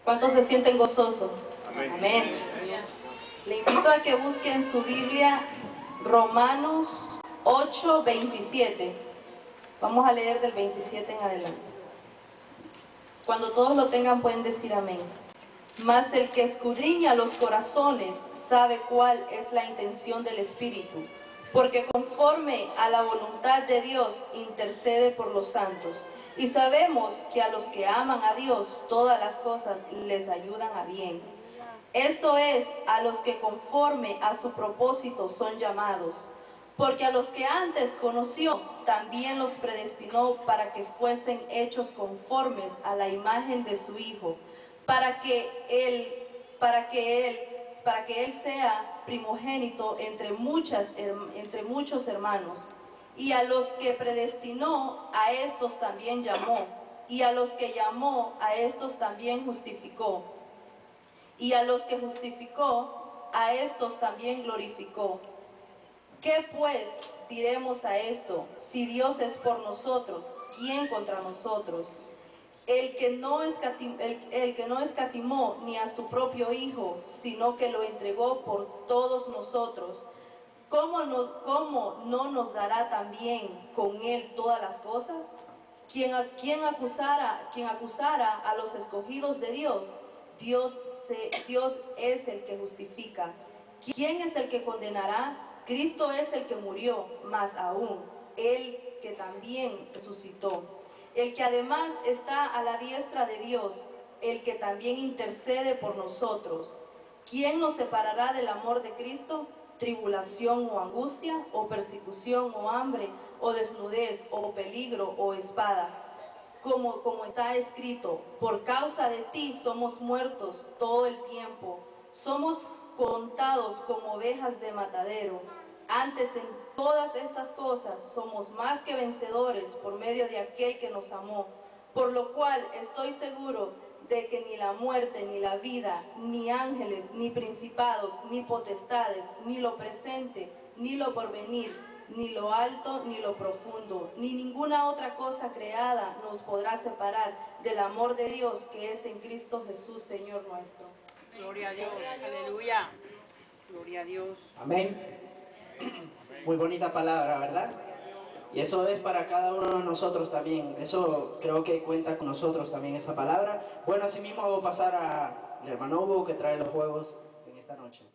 ¿Cuántos se sienten gozosos? Amén. Amén. Le invito a que busque en su Biblia Romanos 8:27. Vamos a leer del 27 en adelante. Cuando todos lo tengan pueden decir amén. Mas el que escudriña los corazones sabe cuál es la intención del Espíritu, porque conforme a la voluntad de Dios intercede por los santos. Y sabemos que a los que aman a Dios todas las cosas les ayudan a bien. Esto es, a los que conforme a su propósito son llamados. Porque a los que antes conoció, también los predestinó para que fuesen hechos conformes a la imagen de su Hijo, para que él sea primogénito entre muchos hermanos. Y a los que predestinó, a estos también llamó. Y a los que llamó, a estos también justificó. Y a los que justificó, a estos también glorificó. ¿Qué pues diremos a esto? Si Dios es por nosotros, ¿quién contra nosotros? El que no escatimó ni a su propio Hijo, sino que lo entregó por todos nosotros, ¿cómo no nos dará también con Él todas las cosas? ¿Quién acusara a los escogidos de Dios? Dios es el que justifica. ¿Quién es el que condenará? Cristo es el que murió, más aún, Él que también resucitó. El que además está a la diestra de Dios, el que también intercede por nosotros. ¿Quién nos separará del amor de Cristo? ¿Tribulación o angustia, o persecución o hambre, o desnudez, o peligro, o espada? Como está escrito, por causa de ti somos muertos todo el tiempo, somos contados como ovejas de matadero. Antes en todas estas cosas somos más que vencedores por medio de aquel que nos amó, por lo cual estoy seguro de que ni la muerte, ni la vida, ni ángeles, ni principados, ni potestades, ni lo presente, ni lo porvenir, ni lo alto, ni lo profundo, ni ninguna otra cosa creada nos podrá separar del amor de Dios que es en Cristo Jesús, Señor nuestro. Gloria a Dios, aleluya. Gloria a Dios. Amén. Muy bonita palabra, ¿verdad? Y eso es para cada uno de nosotros también. Eso creo que cuenta con nosotros también esa palabra. Bueno, así mismo voy a pasar al hermano Hugo que trae los juegos en esta noche.